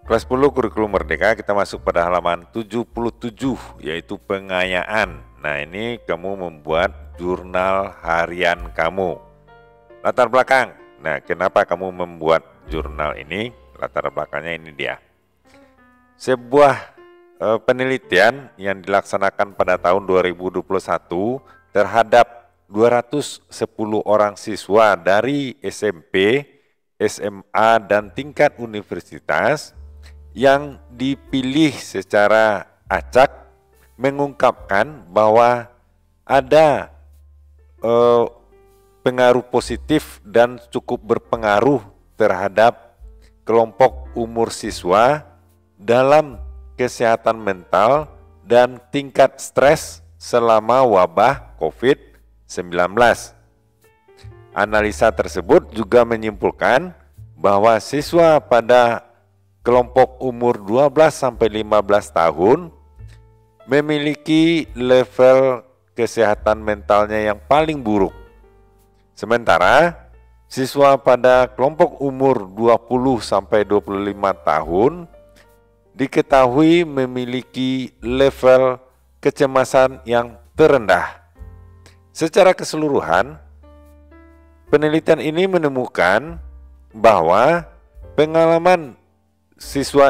Kelas 10 Kurikulum Merdeka, kita masuk pada halaman 77, yaitu pengayaan. Nah, ini kamu membuat jurnal harian kamu. Latar belakang. Nah, kenapa kamu membuat jurnal ini? Latar belakangnya ini dia. Sebuah penelitian yang dilaksanakan pada tahun 2021 terhadap 210 orang siswa dari SMP, SMA, dan tingkat universitas yang dipilih secara acak mengungkapkan bahwa ada pengaruh positif dan cukup berpengaruh terhadap kelompok umur siswa dalam kesehatan mental dan tingkat stres selama wabah COVID-19. Analisa tersebut juga menyimpulkan bahwa siswa pada kelompok umur 12-15 tahun memiliki level kesehatan mentalnya yang paling buruk. Sementara siswa pada kelompok umur 20-25 tahun diketahui memiliki level kecemasan yang terendah. Secara keseluruhan, penelitian ini menemukan bahwa pengalaman siswa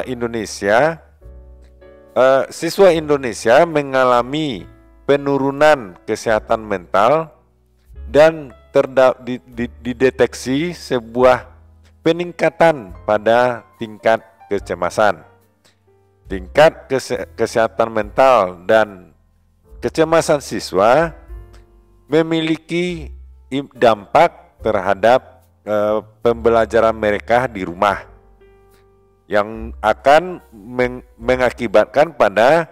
Indonesia mengalami penurunan kesehatan mental dan dideteksi sebuah peningkatan pada tingkat kecemasan. Tingkat kesehatan mental dan kecemasan siswa memiliki dampak terhadap pembelajaran mereka di rumah, yang akan mengakibatkan pada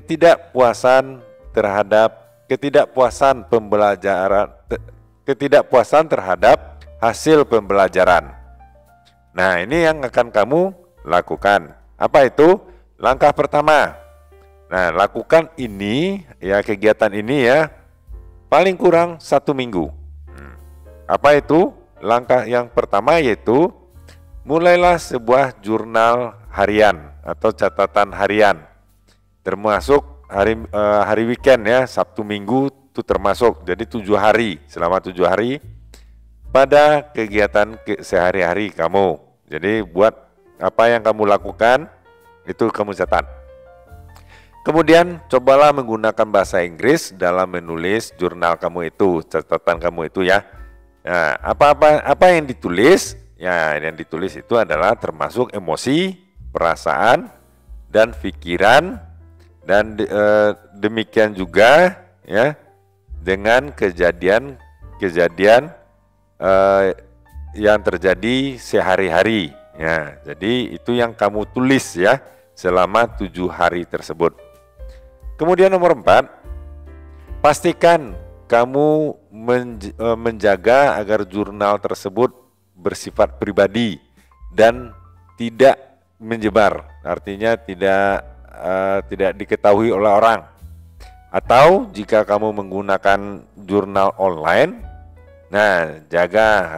ketidakpuasan terhadap hasil pembelajaran. Nah, ini yang akan kamu lakukan. Apa itu? Langkah pertama. Nah, lakukan ini ya, kegiatan ini ya, paling kurang 1 minggu. Apa itu? Langkah yang pertama yaitu mulailah sebuah jurnal harian atau catatan harian, termasuk hari weekend ya, Sabtu Minggu itu termasuk. Jadi 7 hari, selama 7 hari pada kegiatan sehari-hari kamu. Jadi buat apa yang kamu lakukan itu kamu catat. Kemudian cobalah menggunakan bahasa Inggris dalam menulis jurnal kamu itu, catatan kamu itu ya. Nah, apa yang ditulis? Ya, yang ditulis itu adalah termasuk emosi, perasaan, dan pikiran, dan demikian juga ya dengan kejadian-kejadian yang terjadi sehari-hari. Ya, jadi itu yang kamu tulis ya selama 7 hari tersebut. Kemudian nomor 4, pastikan kamu menjaga agar jurnal tersebut bersifat pribadi dan tidak menyebar, artinya tidak diketahui oleh orang. Atau jika kamu menggunakan jurnal online, nah jaga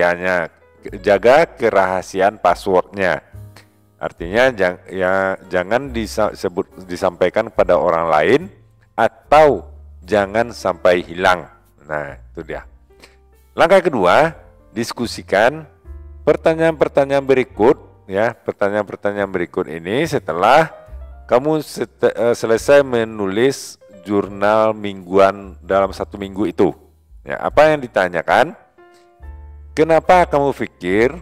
kerahasiaan passwordnya. Artinya jangan disampaikan pada orang lain atau jangan sampai hilang. Nah, itu dia. Langkah kedua, diskusikan pertanyaan-pertanyaan berikut ya. Pertanyaan-pertanyaan berikut ini setelah kamu selesai menulis jurnal mingguan dalam 1 minggu itu. Ya, apa yang ditanyakan? Kenapa kamu pikir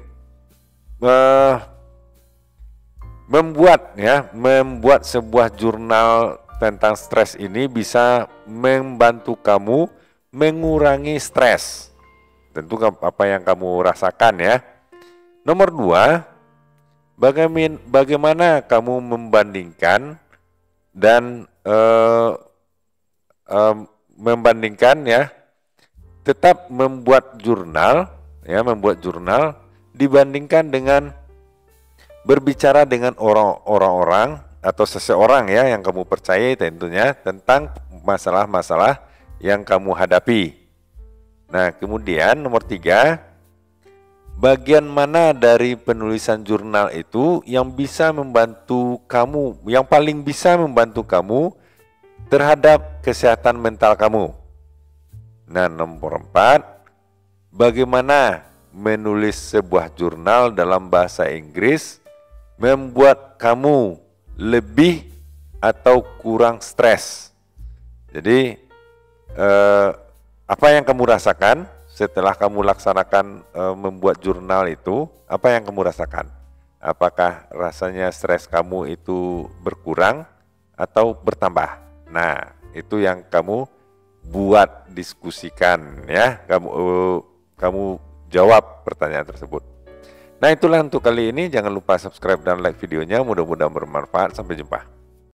membuat sebuah jurnal tentang stres ini bisa membantu kamu mengurangi stres? Tentu apa yang kamu rasakan ya. Nomor 2, bagaimana kamu membandingkan dan membandingkan ya, tetap membuat jurnal dibandingkan dengan berbicara dengan orang-orang atau seseorang ya yang kamu percayai tentunya tentang masalah-masalah yang kamu hadapi. Nah, kemudian nomor 3, bagian mana dari penulisan jurnal itu yang bisa membantu kamu, yang paling bisa membantu kamu terhadap kesehatan mental kamu. Nah, nomor 4, bagaimana menulis sebuah jurnal dalam bahasa Inggris membuat kamu lebih atau kurang stres. Jadi apa yang kamu rasakan setelah kamu laksanakan membuat jurnal itu? Apa yang kamu rasakan? Apakah rasanya stres kamu itu berkurang atau bertambah? Nah, itu yang kamu buat diskusikan ya. Kamu jawab pertanyaan tersebut. Nah, itulah untuk kali ini. Jangan lupa subscribe dan like videonya. Mudah-mudahan bermanfaat. Sampai jumpa.